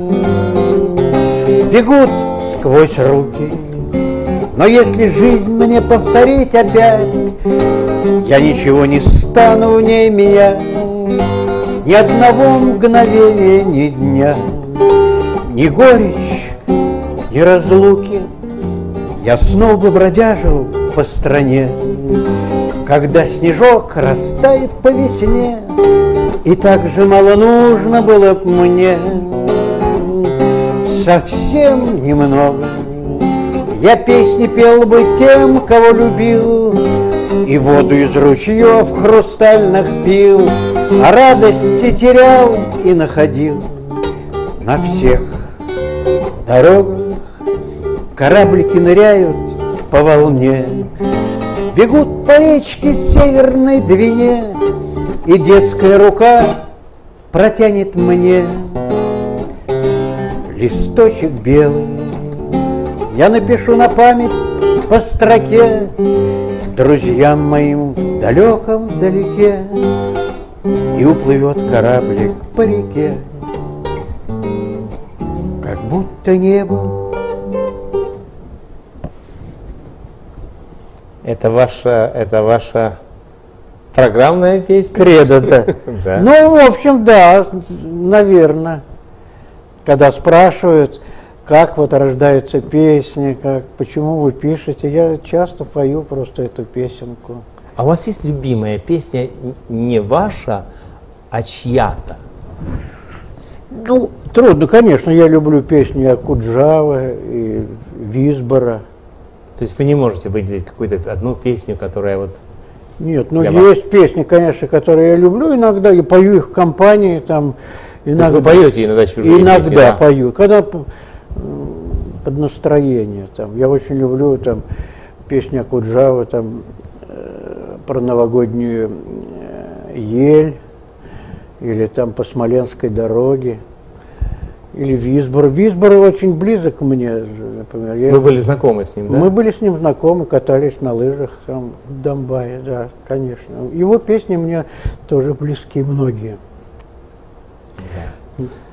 бегут сквозь руки. Но если жизнь мне повторить опять, я ничего не стану в ней менять, ни одного мгновения, ни дня, ни горечь, ни разлуки. Я снова бы бродяжил по стране, когда снежок растает по весне, и так же мало нужно было б мне, совсем немного. Я песни пел бы тем, кого любил, и воду из ручьев хрустальных пил, а радости терял и находил на всех дорогах. Кораблики ныряют по волне, бегут по речке Северной Двине, и детская рука протянет мне листочек белый. Я напишу на память по строке друзьям моим в далеком далеке, и уплывет кораблик по реке, как будто небо. Это ваша программная песня? Кредо, да. Да. Ну, в общем, да, наверное. Когда спрашивают, как вот рождаются песни, почему вы пишете, я часто пою просто эту песенку. А у вас есть любимая песня не ваша, а чья-то? Ну, трудно, конечно, я люблю песни Окуджавы и Висбора. То есть вы не можете выделить какую-то одну песню, которая вот... Нет, ну есть песни, конечно, которые я люблю иногда, и пою их в компании, там... Иногда, вы поете иногда чужие иногда песни? Иногда пою, когда под настроение, там. Я очень люблю там песни Окуджавы, там, про новогоднюю ель, или там по Смоленской дороге. Или Висбор. Висбор очень близок мне, например. Вы были знакомы с ним, да? Мы были с ним знакомы, катались на лыжах там, в Донбассе, да, конечно. Его песни мне тоже близки многие. Да.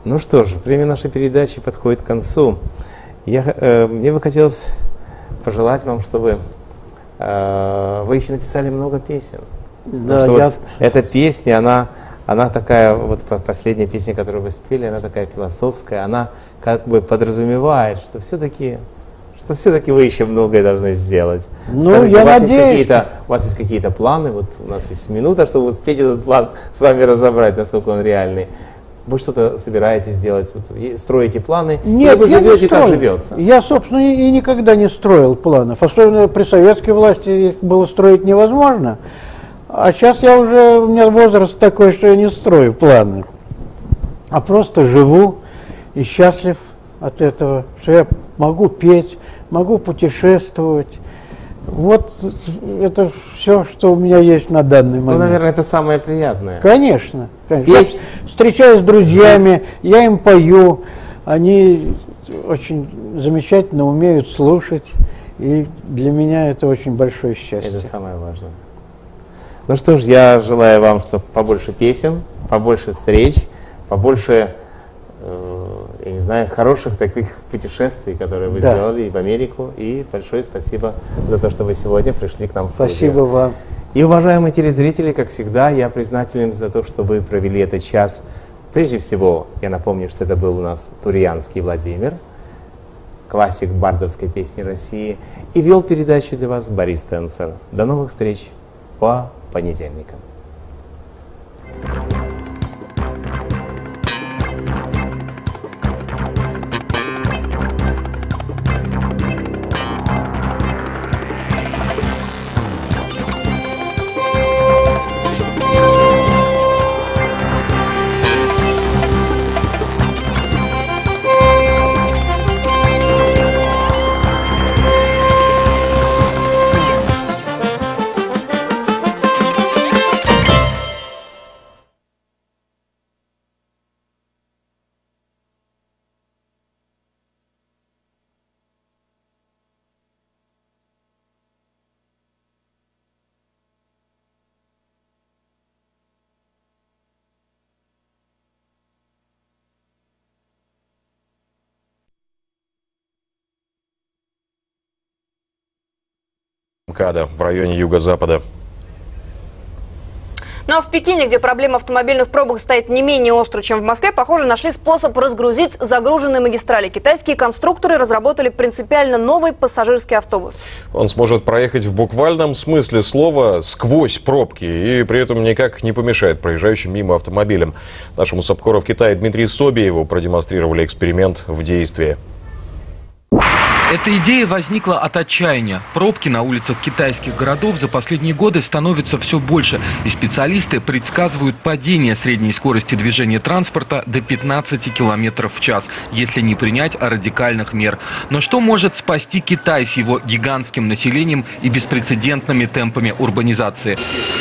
Ну что ж, время нашей передачи подходит к концу. Мне бы хотелось пожелать вам, чтобы вы еще написали много песен. Да, вот эта песня, она такая, вот последняя песня, которую вы спели, она такая философская, она как бы подразумевает, что все-таки вы еще многое должны сделать. Ну, скажите, я надеюсь. У вас есть какие-то планы, вот у нас есть минута, чтобы успеть этот план с вами разобрать, насколько он реальный. Вы что-то собираетесь делать, строите планы? Нет, вы я живете, не как строю. живется? Я, собственно, и никогда не строил планов. Особенно при советской власти их было строить невозможно. А сейчас у меня возраст такой, что я не строю планы. А просто живу и счастлив от этого, что я могу петь, могу путешествовать. Вот это все, что у меня есть на данный момент. Ну, наверное, это самое приятное. Конечно, конечно. Петь. Я встречаюсь с друзьями, я им пою, они очень замечательно умеют слушать, и для меня это очень большое счастье. Это самое важное. Ну что ж, я желаю вам, чтобы побольше песен, побольше встреч, побольше, я не знаю, хороших таких путешествий, которые вы сделали и в Америку. И большое спасибо за то, что вы сегодня пришли к нам в студию. Спасибо вам. И, уважаемые телезрители, как всегда, я признателен за то, что вы провели этот час. Прежде всего, я напомню, что это был у нас Турьянский Владимир, классик бардовской песни России. И вел передачу для вас Борис Тенцер. До новых встреч по понедельникам. МКАДа в районе юго-запада. Ну а в Пекине, где проблема автомобильных пробок стоит не менее остро, чем в Москве, похоже, нашли способ разгрузить загруженные магистрали. Китайские конструкторы разработали принципиально новый пассажирский автобус. Он сможет проехать в буквальном смысле слова сквозь пробки и при этом никак не помешает проезжающим мимо автомобилям. Нашему САПКОРу в Китае Дмитрию Собиеву продемонстрировали эксперимент в действии. Эта идея возникла от отчаяния. Пробки на улицах китайских городов за последние годы становятся все больше. И специалисты предсказывают падение средней скорости движения транспорта до 15 км в час, если не принять радикальных мер. Но что может спасти Китай с его гигантским населением и беспрецедентными темпами урбанизации?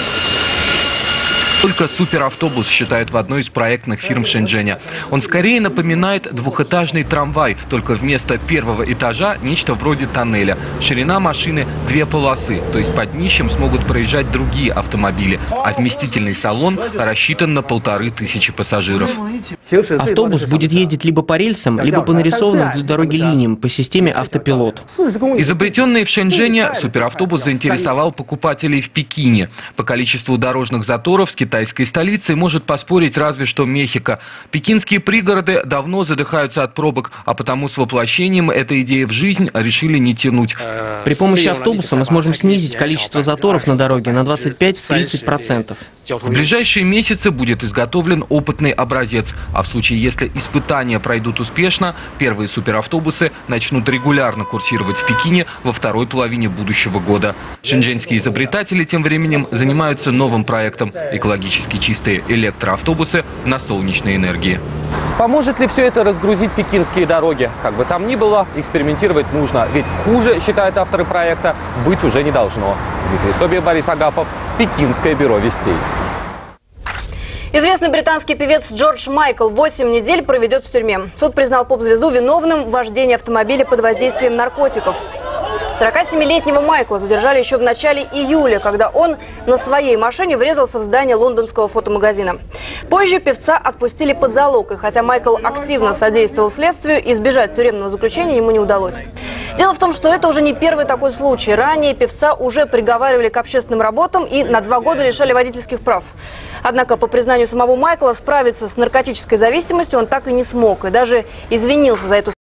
Только суперавтобус, считают в одной из проектных фирм Шэньчжэня. Он скорее напоминает двухэтажный трамвай, только вместо первого этажа нечто вроде тоннеля. Ширина машины 2 полосы, то есть под днищем смогут проезжать другие автомобили. А вместительный салон рассчитан на 1500 пассажиров. Автобус будет ездить либо по рельсам, либо по нарисованным для дороги линиям по системе автопилот. Изобретенный в Шэньчжэне суперавтобус заинтересовал покупателей в Пекине. По количеству дорожных заторов с китайской столицей может поспорить разве что Мехико. Пекинские пригороды давно задыхаются от пробок, а потому с воплощением этой идеи в жизнь решили не тянуть. При помощи автобуса мы сможем снизить количество заторов на дороге на 25-30%. В ближайшие месяцы будет изготовлен опытный образец. А в случае, если испытания пройдут успешно, первые суперавтобусы начнут регулярно курсировать в Пекине во второй половине будущего года. Шэньчжэньские изобретатели тем временем занимаются новым проектом – экологически чистые электроавтобусы на солнечной энергии. Поможет ли все это разгрузить пекинские дороги? Как бы там ни было, экспериментировать нужно. Ведь хуже, считают авторы проекта, быть уже не должно. Дмитрий Собиев, Борис Агапов, Пекинское бюро вестей. Известный британский певец Джордж Майкл 8 недель проведет в тюрьме. Суд признал поп-звезду виновным в вождении автомобиля под воздействием наркотиков. 47-летнего Майкла задержали еще в начале июля, когда он на своей машине врезался в здание лондонского фотомагазина. Позже певца отпустили под залог, и хотя Майкл активно содействовал следствию, избежать тюремного заключения ему не удалось. Дело в том, что это уже не первый такой случай. Ранее певца уже приговаривали к общественным работам и на 2 года лишали водительских прав. Однако, по признанию самого Майкла, справиться с наркотической зависимостью он так и не смог. И даже извинился за эту